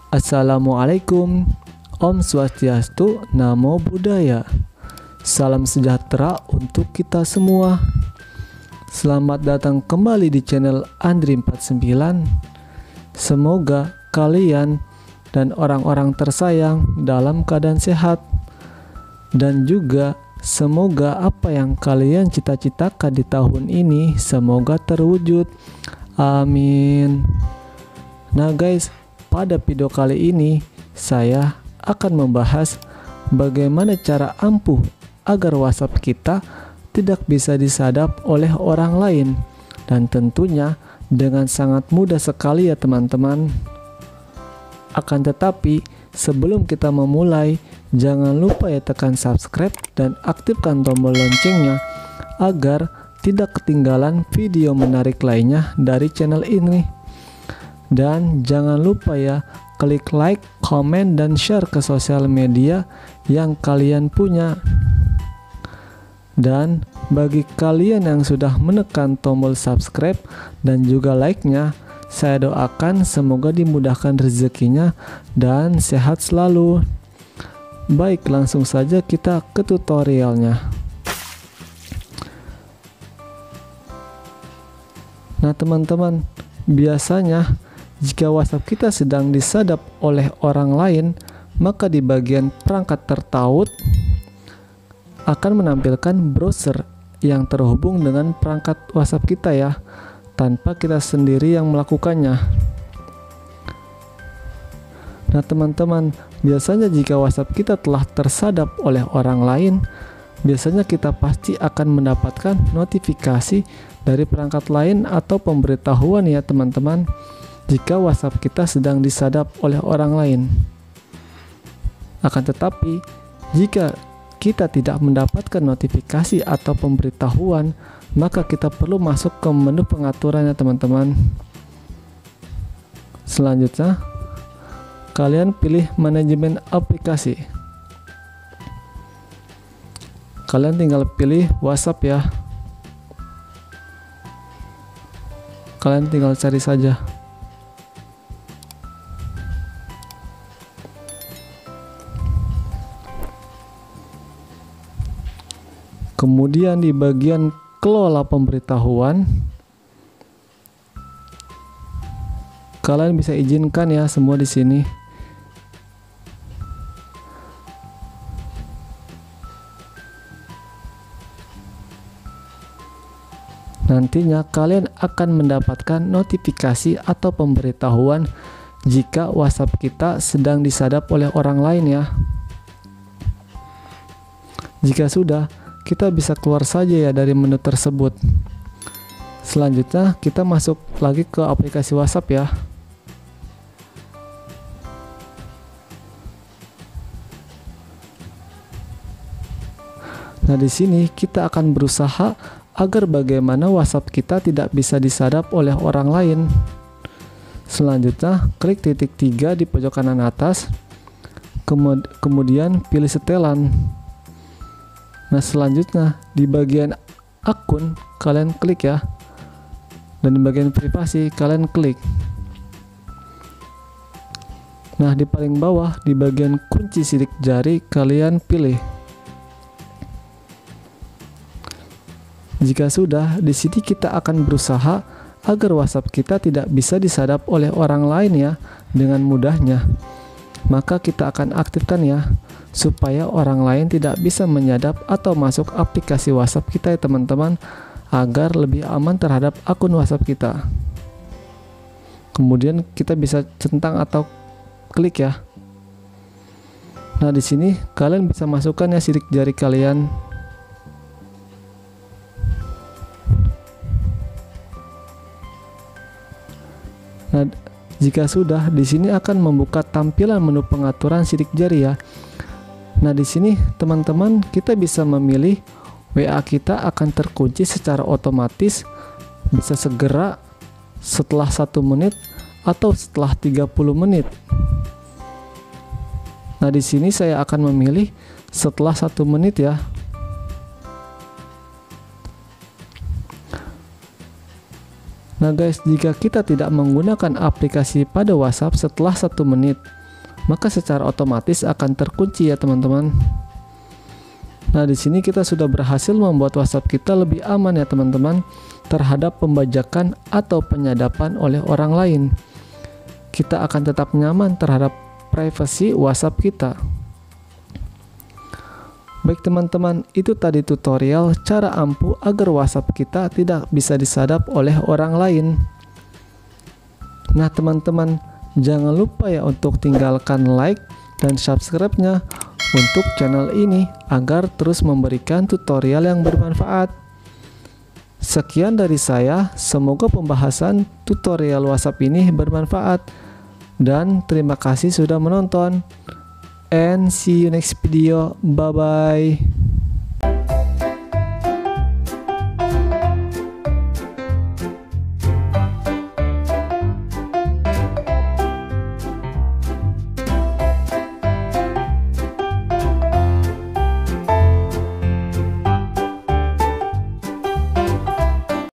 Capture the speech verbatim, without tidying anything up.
Assalamualaikum, Om Swastiastu, Namo Buddhaya. Salam sejahtera untuk kita semua. Selamat datang kembali di channel Andri empat puluh sembilan. Semoga kalian dan orang-orang tersayang dalam keadaan sehat, dan juga semoga apa yang kalian cita-citakan di tahun ini semoga terwujud. Amin. Nah guys, pada video kali ini saya akan membahas bagaimana cara ampuh agar WhatsApp kita tidak bisa disadap oleh orang lain, dan tentunya dengan sangat mudah sekali ya teman-teman. Akan tetapi sebelum kita memulai, jangan lupa ya tekan subscribe dan aktifkan tombol loncengnya agar tidak ketinggalan video menarik lainnya dari channel ini. Dan jangan lupa ya klik like, komen, dan share ke sosial media yang kalian punya. Dan bagi kalian yang sudah menekan tombol subscribe dan juga like-nya, saya doakan semoga dimudahkan rezekinya dan sehat selalu. Baik, langsung saja kita ke tutorialnya. Nah teman-teman, biasanya jika WhatsApp kita sedang disadap oleh orang lain, maka di bagian perangkat tertaut akan menampilkan browser yang terhubung dengan perangkat WhatsApp kita ya, tanpa kita sendiri yang melakukannya. Nah teman-teman, biasanya jika WhatsApp kita telah tersadap oleh orang lain, biasanya kita pasti akan mendapatkan notifikasi dari perangkat lain atau pemberitahuan ya teman-teman, jika WhatsApp kita sedang disadap oleh orang lain. Akan tetapi, jika kita tidak mendapatkan notifikasi atau pemberitahuan, maka kita perlu masuk ke menu pengaturannya teman-teman. Selanjutnya, kalian pilih manajemen aplikasi. Kalian tinggal pilih WhatsApp ya. Kalian tinggal cari saja. Kemudian di bagian kelola pemberitahuan, kalian bisa izinkan ya semua di sini. Nantinya kalian akan mendapatkan notifikasi atau pemberitahuan jika WhatsApp kita sedang disadap oleh orang lain ya. Jika sudah, kita bisa keluar saja ya dari menu tersebut. Selanjutnya kita masuk lagi ke aplikasi WhatsApp ya. Nah di sini kita akan berusaha agar bagaimana WhatsApp kita tidak bisa disadap oleh orang lain. Selanjutnya klik titik tiga di pojok kanan atas, kemudian pilih setelan. Nah selanjutnya di bagian akun kalian klik ya, dan di bagian privasi kalian klik. Nah di paling bawah di bagian kunci sidik jari kalian pilih. Jika sudah, di sini kita akan berusaha agar WhatsApp kita tidak bisa disadap oleh orang lain ya dengan mudahnya. Maka kita akan aktifkan ya, supaya orang lain tidak bisa menyadap atau masuk aplikasi WhatsApp kita ya teman-teman, agar lebih aman terhadap akun WhatsApp kita. Kemudian kita bisa centang atau klik ya. Nah di sini kalian bisa masukkan ya sidik jari kalian. Nah, jika sudah, di sini akan membuka tampilan menu pengaturan sidik jari ya. Nah, di sini teman-teman kita bisa memilih W A kita akan terkunci secara otomatis, bisa segera, setelah satu menit, atau setelah tiga puluh menit. Nah, di sini saya akan memilih setelah satu menit ya. Nah guys, jika kita tidak menggunakan aplikasi pada WhatsApp setelah satu menit, maka secara otomatis akan terkunci ya teman-teman. Nah, di sini kita sudah berhasil membuat WhatsApp kita lebih aman ya teman-teman terhadap pembajakan atau penyadapan oleh orang lain. Kita akan tetap nyaman terhadap privasi WhatsApp kita. Baik teman-teman, itu tadi tutorial cara ampuh agar WhatsApp kita tidak bisa disadap oleh orang lain. Nah teman-teman, jangan lupa ya untuk tinggalkan like dan subscribe-nya untuk channel ini agar terus memberikan tutorial yang bermanfaat. Sekian dari saya, semoga pembahasan tutorial WhatsApp ini bermanfaat dan terima kasih sudah menonton. And see you next video. Bye bye.